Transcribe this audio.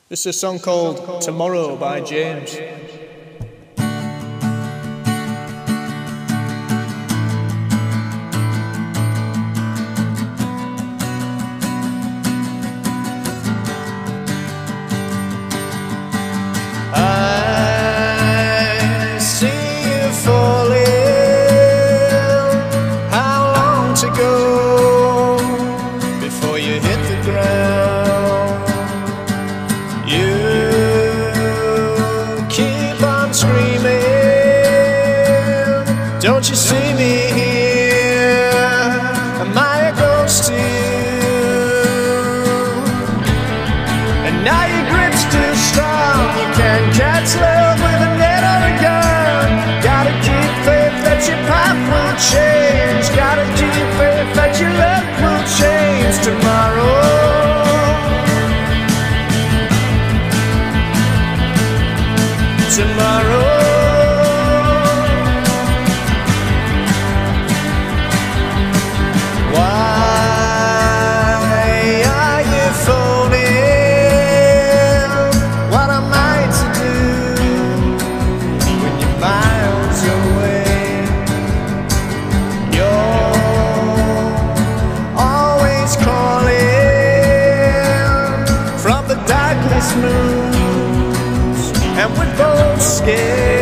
This is a song called Tomorrow by James. I see you falling. How long to go before you hit the ground? You keep on screaming, don't you see me here? Am I a ghost to you? And now your grip's too strong, you can't catch love with a net or a gun. Gotta keep faith that your path will change. Gotta keep faith that your luck will change tomorrow. Tomorrow. Why are you phoning? What am I to do when you're miles away? You're always calling from the darkest moons, and we're both scared.